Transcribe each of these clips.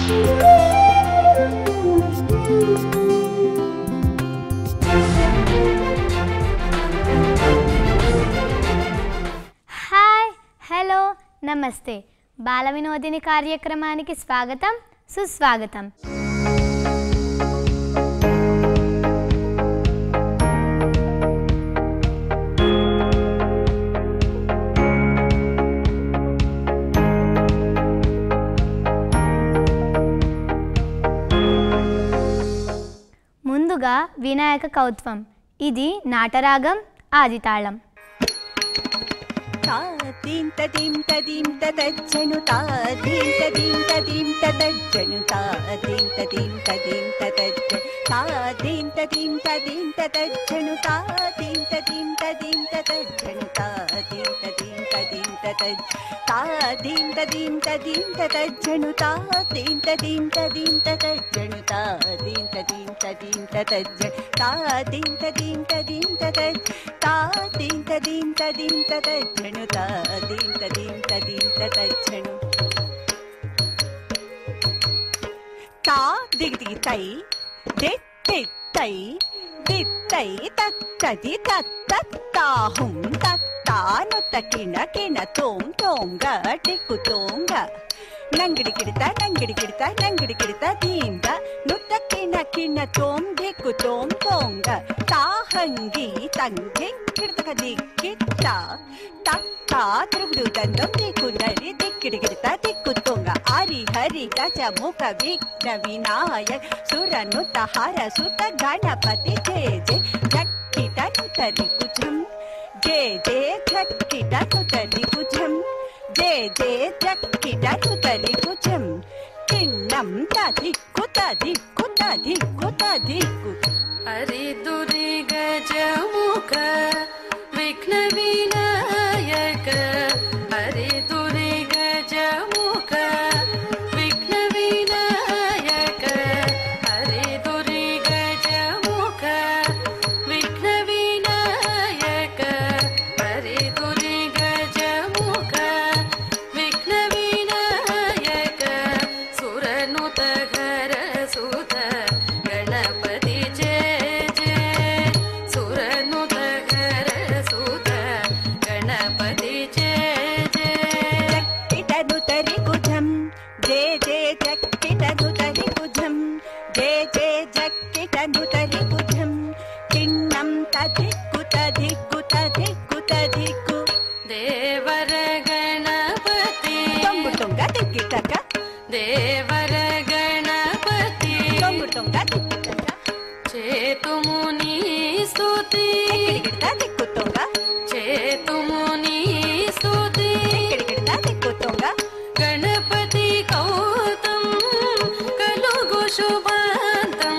Hi, hello, నమస్తే. బాల వినోదిని కార్యక్రమానికి స్వాగతం, సుస్వాగతం. ముందుగా వినాయక కౌత్వం. ఇది నాటరాగం, ఆదితాళం. తాదీం తదీం తదీం తదజ్జను తాదీం తదీం తదీం తదజ్జను తాదీం తదీం తదీం తదజ్జ తాదీం తదీం తదీం తదజ్జను తాదీం తదీం తదీం తదజ్జను తాదీం తదీం తదీం తదజ్జ తాదీం తదీం తదీం తదజ్జను తాదీం తదీం తదీం తదజ్జను తాదీం తదీం తదీం తదజ్జ తాదీం తదీం తదీం తదజ్జ తాదీం తదీం తదీం తదజ్జను తాదీం తదీం తదీం తదజ్జను తా దిగి తై దే తే తై దిత్తై తత్తది తత్తత్తాహుం తత్తాను తకిన కిన తోం తోంగ టిక్కు తోంగ నంగిడి కిడత నంగిడి కిడత నంగిడి కిడత దీంగ నుత్త కిన కిన తోం దిక్కు తోం తోంగ తాహంగి తంగి కిడతక దిక్కిట్ట తత్తా త్రిగుడు దండం దిక్కునరి దిక్కిడి కిడత దిక్కు తోంగ హరి హరి గజ ముఖ విఘ్న వినాయక సురనుత హర సుత గణపతి జయ జయ జక్కిట నుతరి కుజం జయ జయ జక్కిట నుతరి కుజం జయ జయ జక్కిట నుతరి కుజం కిన్నం తదిక్కు తదిక్కు తదిక్కు తదిక్కు హరి దురి గజ ముఖ విఘ్న వినాయక హరి దురి గజ ముఖ విఘ్న వినాయక హరి దురి గజ ముఖ విఘ్న వినాయక హరి దురి గజ ముఖ విఘ్న వినాయక సురనుత ఘర సుత గణపతి జయ జయ సురనుత ఘర సుత గణపతి జయ జయ జక్కిటను తరి కుజం జయ జయ జక్కిటను తరి కుజం జయ జయ జక్కిటను తరి కుజం కిన్నం తదిక్కు తదిక్కు తదిక్కు తదిక్కు దేవర గణపతి తొంగు తొంగ దిక్కిటక దేవర గణపతి తొంగు తొంగ దిక్కిటక చేతుముని స్తుతి గిడిగిడత దిక్కు తొంగ చేతుముని స్తుతి గిడిగిడత దిక్కు తొంగ గణపతి కౌతం కలుగు శుభాంతం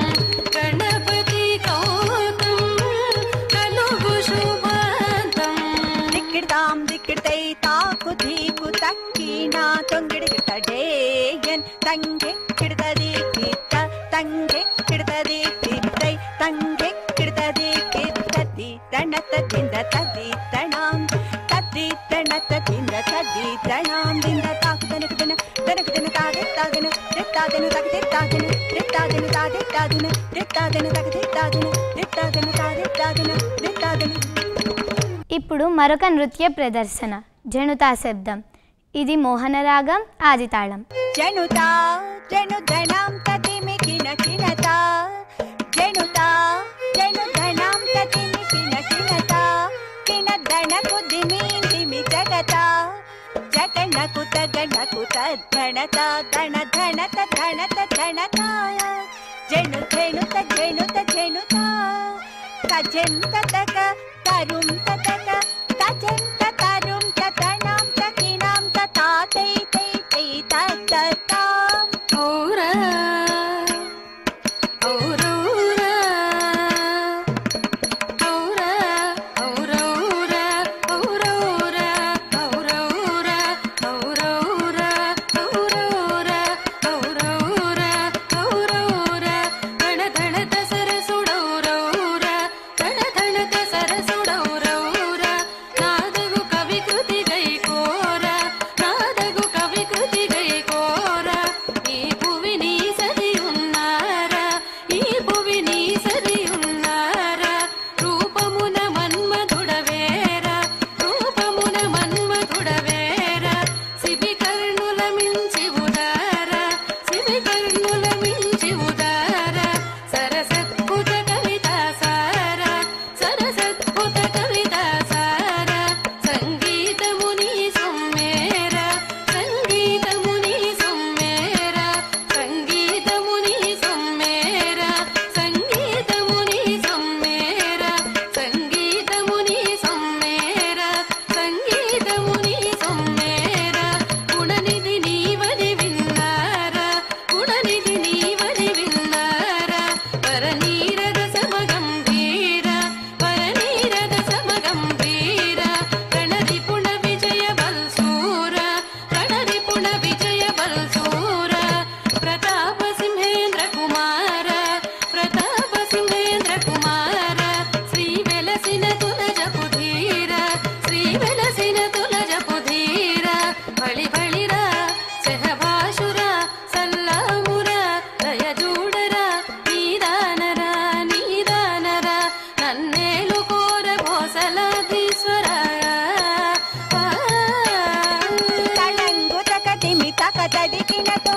గణపతి కౌతం కలుగు శుభాంతం దిక్కిడతాం దిక్కిడతై తాకు ధీకు తక్కినా తొంగిడిగిడతడేయన్ తంగే కిడతది కిత్త తంగే కిడతది కిత్తై తంగే కిడతది కిత్తది తణత దింద తది తణాం తది తణత దింద తది తణాం దింద తాకు తనకు దిన తనకు దిన తాదే తాదిన దిత్తాదిన తగది తాదిన దిత్తాదిన తాదే తాదిన దిత్తాదిన తగది తాదిన దిత్తాదిన తాదే తాదిన దిత్తాదిన. ఇప్పుడు మరొక నృత్య ప్రదర్శన, జనుతా శబ్దం. ఇది మోహనరాగం, ఆదితాళం. జనుతా జనుధనాం తదిమి కిన కినతా జనుతా జనుధనాం తదిమి కిన కినతా కినధనకు దిమి దిమి జగతా జగనకు తగనకు తద్ధనతా ధన ధనత ధనత ధనతాయ జను జనుత జనుత జనుతా తజంత తక తరుం తక తజంత తరుం తణాం తకినాం తతా తై తై తై తతాం ఔరా ఔరౌరా ఔరా ఔరౌరా ఔరౌరా ఔరౌరా ఔరౌరా ఔరౌరా ఔరౌరా ఔరౌరా గణధణత సరసుడౌరౌరా గణధణత సరసుడౌరౌరా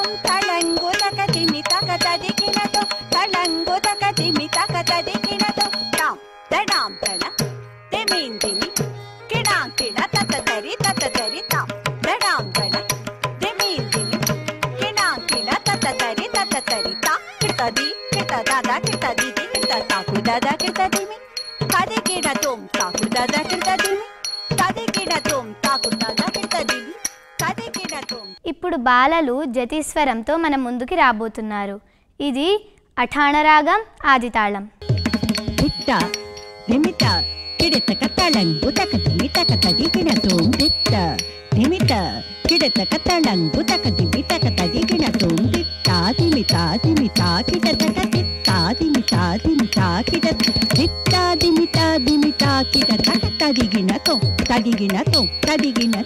తోం తళంగు తక తిమి తక తదికినతో తళంగు తక తిమి తక తదికినతో తాం తడాం తళ తిమిన్ తిమి కిడాం కిడ తత తరి తాం తడాం తళ తిమిన్ తిమి కిడాం కిడ తత తరి తా కిటది కిట దాదా కిట దిది కిట తాకు దాదా కిట తిమి తదికిన తోం తాకు దాదా కిట తిమి తదికిన తోం తాకు దాదా కిట దిది తదికిన తోం. ఇప్పుడు బాలలు జతిస్వరంతో మన ముందుకి రాబోతున్నారు. ఇది అఠాణరాగం ఆదితాళం. తిట్ట తిమిత కిడతక తళంగు తక తిమితక తదికిన తోం తిట్ట తిమిత కిడతక తళంగు తక తిమితక తదికిన తోం తిట్ట తిమిత తిమిత కిడతక తిట్ట తిమిత తిమిత కిడ తిట్ట తిమిత తిమిత కిడతక తదిగిన తోం తదిగిన తోం తదిగిన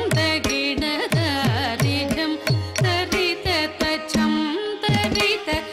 Rita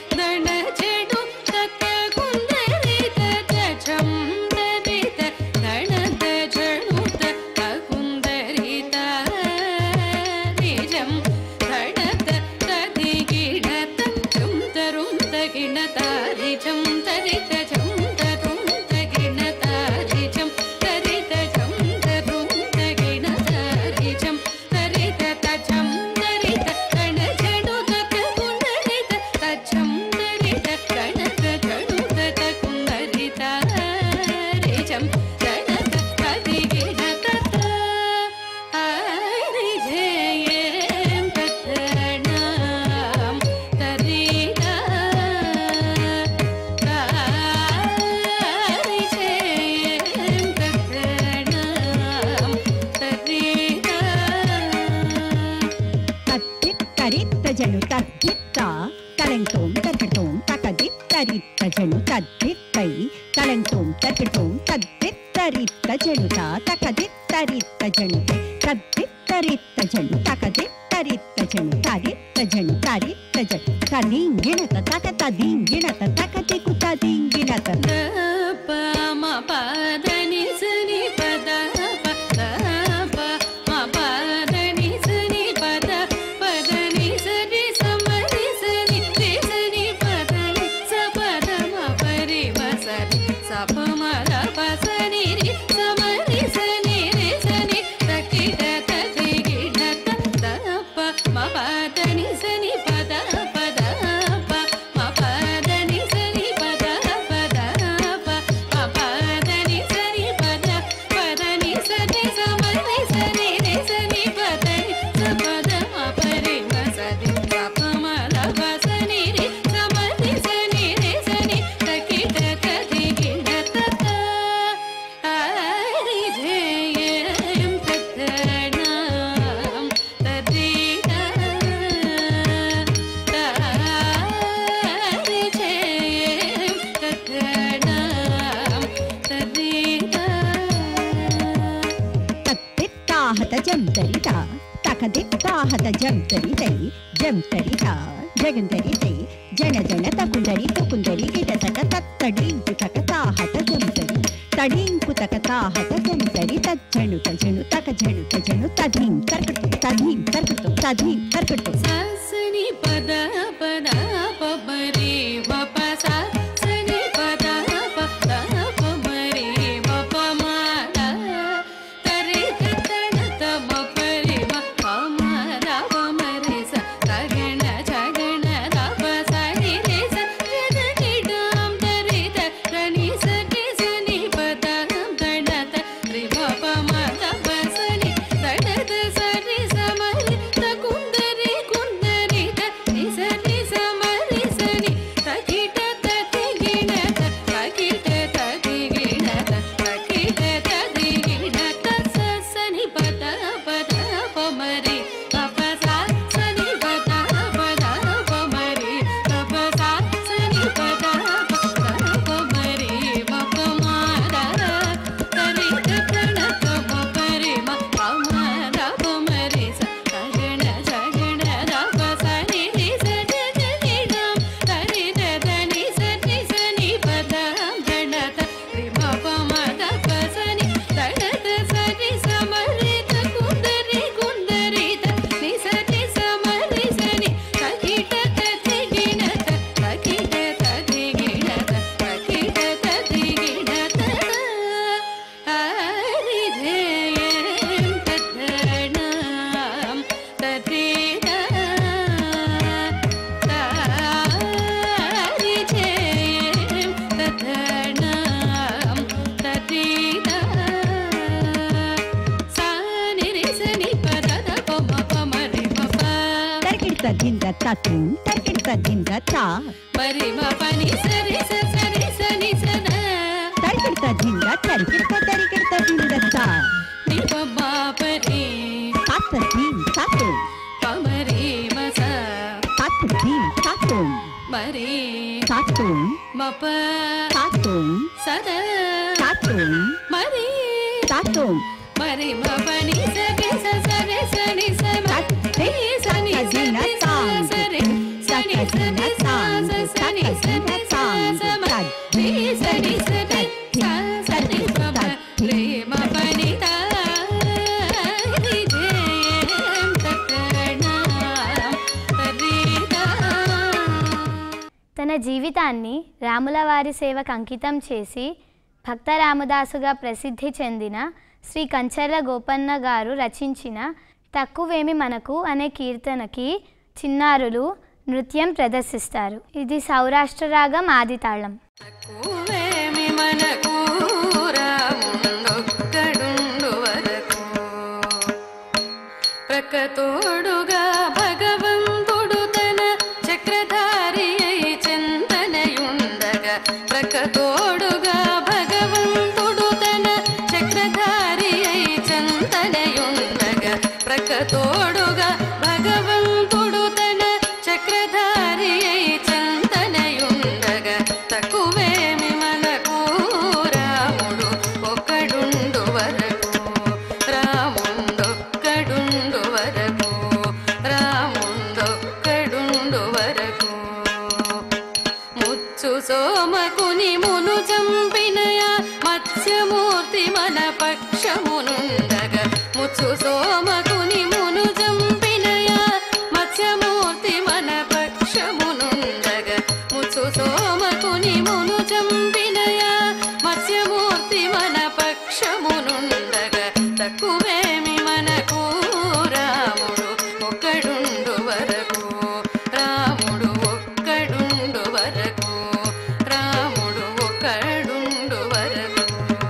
తన జీవితాన్ని రాములవారి సేవకు అంకితం చేసి భక్త రామదాసుగా ప్రసిద్ధి చెందిన శ్రీ కంచర్ల గోపన్న గారు రచించిన తక్కువేమి మనకు అనే కీర్తనకి చిన్నారులు నృత్యం ప్రదర్శిస్తారు. ఇది సౌరాష్ట్ర రాగం ఆదితాళం. తక్కువేమి మనకు రాముండొక్కడుండు వరకు ప్రక్కతోడుగా భగవంతుడు తన చక్రధారి అయి చింతనయుండగా ప్రక్కతోడుగా భగవంతుడు తన చక్రధారి అయి చింతనయుండగా ప్రక్కతోడుగా భగవంతుడు తన చక్రధారి అయి చింతనయుండగా తక్కువేమి మనకు రాముడు ఒక్కడుండు వరకు రాముండొక్కడుండు వరకు రాముండొక్కడుండు వరకు ముచ్చు సోమకుని మును చంపినయా మత్స్యమూర్తి మన పక్షమునుండగా ముచ్చు సోమకుని మును చంపినయా మత్స్యమూర్తి మన పక్షమునుండగా ముచ్చు సోమకుని మును చంపినయా మత్స్యమూర్తి మన పక్షమునుండగా తక్కువేమి మనకు రాముడు ఒక్కడుండు వరకు రాముడు ఒక్కడుండు వరకు రాముడు ఒక్కడుండు వరకు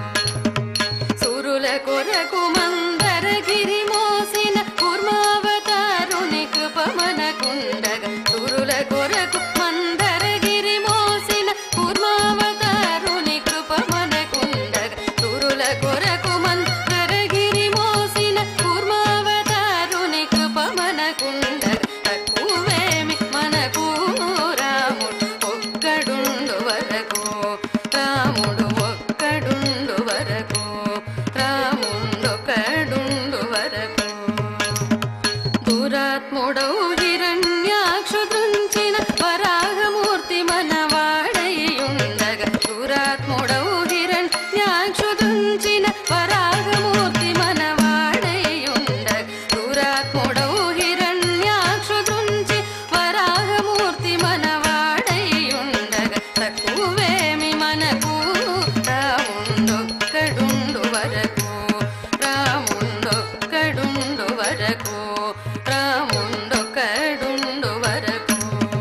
సురుల కొరకు మందరగిరి మోసిన కూర్మావతారుని కృప మనకుండగా సురుల కొరకు మందరగిరి మోసిన కూర్మావతారుని కృప మనకుండగా సురుల కొరకు మందరగిరి మోసిన కూర్మావతారుని కృప మనకుండగా తక్కువేమి మనకు రాముడు ఒక్కడుండు వరకు రాముడు ఒక్కడుండు వరకు రాముండొక్కడుండు వరకు దురాత్ముడవు హిరణ్యాక్షు దృంచిన వరాహమూర్తి మనవాడయుండగా దురాత్ముడవు హిరణ్యాక్షు దృంచిన వరాహమూర్తి మనవాడయుండగా దురాత్ముడవు హిరణ్యాక్షు దృంచి వరాహమూర్తి మనవాడయుండగా తక్కువేమి మనకు రాముండొక్కడుండు వరకు రాముండొక్కడుండు వరకు రాముండొక్కడుండు వరకు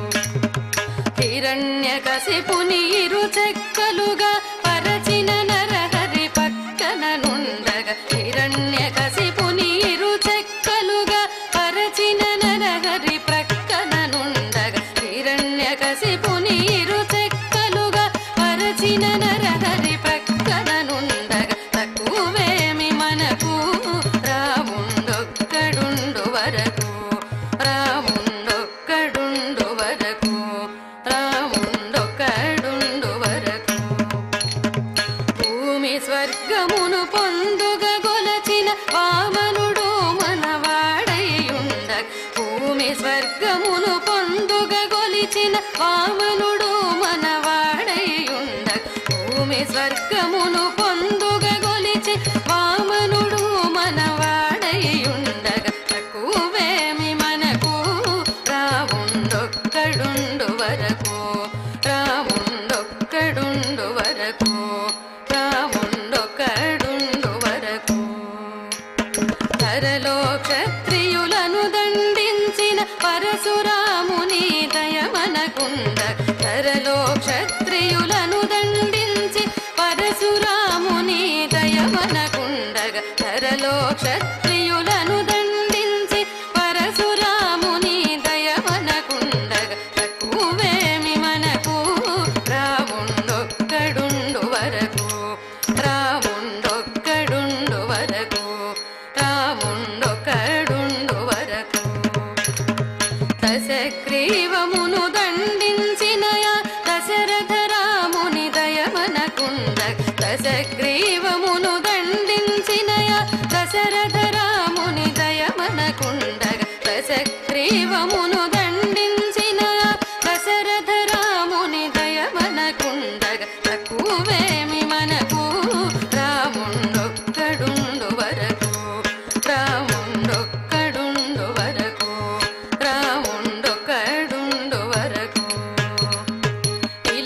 హిరణ్యకశిపుని ఇరు చెక్కలుగా పరచిన నరహరి పక్కననుండగా హిరణ్యకశిపుని ఇరు చెక్కలుగా పరచిన నరహరి ప్రక్కననుండగా హిరణ్యకశిపుని ఇరు చెక్కలుగా పరచిన నరహరి ప్రక్కననుండగా తక్కువేమి మనకు రాముండొక్కడుండు వరకు రాముండొక్కడుండు వరకు రాముండొక్కడుండు వరకు భూమి స్వర్గమును పొందుగా గొలచిన వామనుడు మనవాడయుండగా భూమి స్వర్గమును పొందుగా గొలిచిన వామనుడు మనవాడయుండగా భూమి స్వర్గమును పొందుగా గొలిచి వామనుడు మనవాడయుండగా తక్కువేమి మనకు రాముండొక్కడుండు వరకు రాముండొక్కడుండు వరకు రాముండొక్కడుండు వరకు ధరలో క్షత్రియులను దండించిన పరశురాముని దయ మనకుండగా ధరలో క్షత్రియులను దండించి పరశురాముని దయ మనకుండగా ధరలో క్షత్రియులను దండించి పరశురాముని దయ మనకుండగా తక్కువేమి మనకు రాముండొక్కడుండు వరకు రాముండొక్కడుండు వరకు రాముండొక్కడుండు వరకు దశగ్రీవమును దండించినయా దశరథ రాముని దయ మనకుండగా దశగ్రీవమును దండించినయా దశరథ రాముని దయ మనకుండగా దశగ్రీవమును దండించినయా దశరథ రాముని దయ మనకుండగా తక్కువేమి మనకు రాముండొక్కడుండు వరకు రాముండొక్కడుండు వరకు రాముండొక్కడుండు వరకు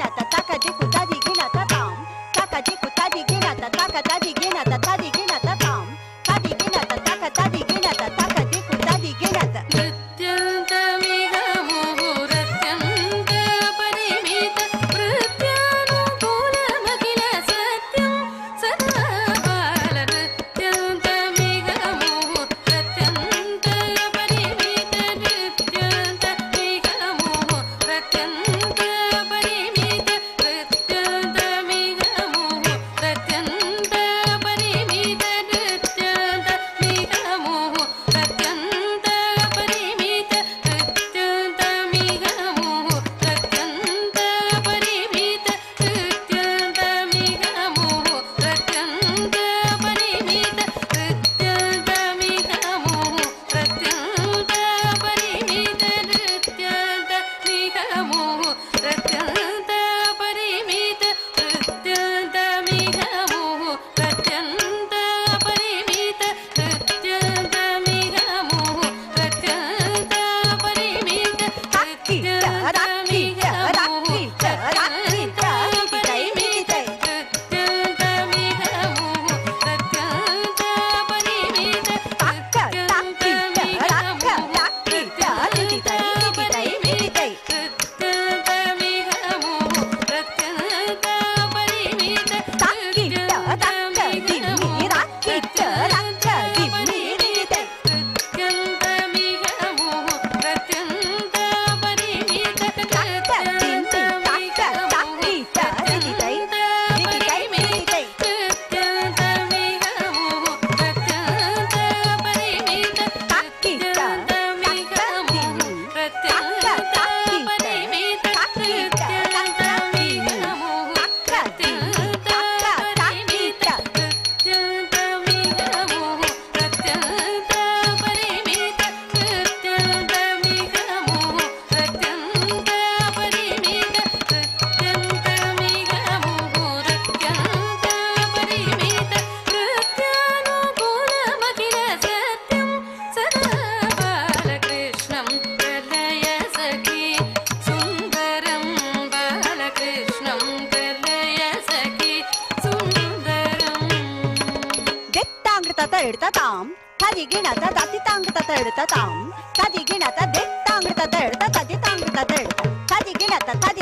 तदिगिणत दित्तांग तद तदितांग तद तदिगिणत तदि